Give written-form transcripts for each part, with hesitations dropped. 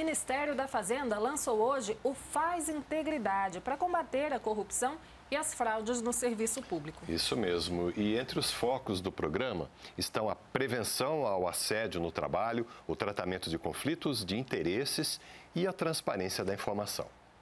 Ministério da Fazenda lançou hoje o Faz Integridade para combater a corrupção e as fraudes no serviço público. Isso mesmo. E entre os focos do programa estão a prevenção ao assédio no trabalho, o tratamento de conflitos de interesses e a transparência da informação.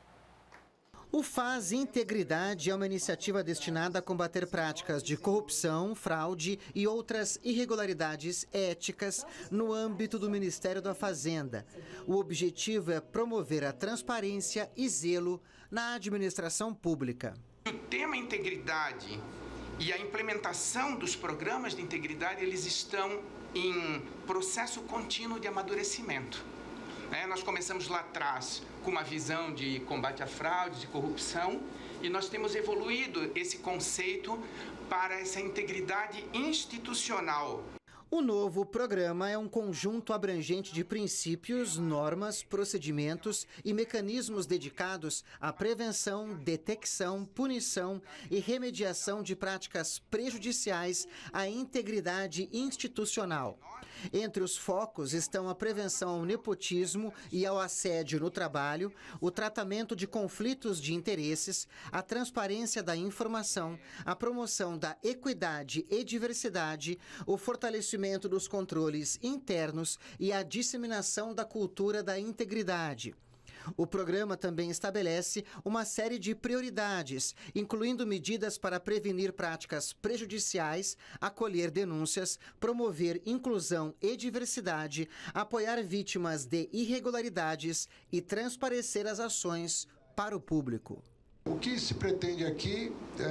O Faz Integridade é uma iniciativa destinada a combater práticas de corrupção, fraude e outras irregularidades éticas no âmbito do Ministério da Fazenda. O objetivo é promover a transparência e zelo na administração pública. O tema integridade e a implementação dos programas de integridade, eles estão em processo contínuo de amadurecimento. Nós começamos lá atrás com uma visão de combate à fraude, de corrupção, e nós temos evoluído esse conceito para essa integridade institucional. O novo programa é um conjunto abrangente de princípios, normas, procedimentos e mecanismos dedicados à prevenção, detecção, punição e remediação de práticas prejudiciais à integridade institucional. Entre os focos estão a prevenção ao nepotismo e ao assédio no trabalho, o tratamento de conflitos de interesses, a transparência da informação, a promoção da equidade e diversidade, o fortalecimento dos controles internos e a disseminação da cultura da integridade. O programa também estabelece uma série de prioridades, incluindo medidas para prevenir práticas prejudiciais, acolher denúncias, promover inclusão e diversidade, apoiar vítimas de irregularidades e transparecer as ações para o público. O que se pretende aqui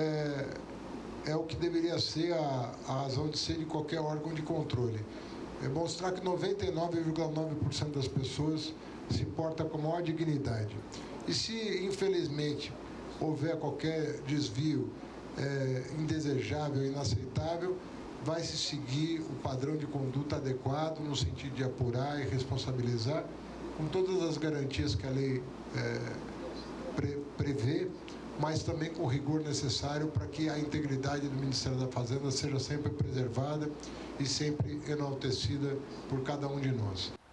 é o que deveria ser a razão de ser de qualquer órgão de controle. É mostrar que 99,9% das pessoas se portam com a maior dignidade. E se, infelizmente, houver qualquer desvio indesejável, inaceitável, vai se seguir o padrão de conduta adequado no sentido de apurar e responsabilizar, com todas as garantias que a lei prevê, mas também com o rigor necessário para que a integridade do Ministério da Fazenda seja sempre preservada e sempre enaltecida por cada um de nós.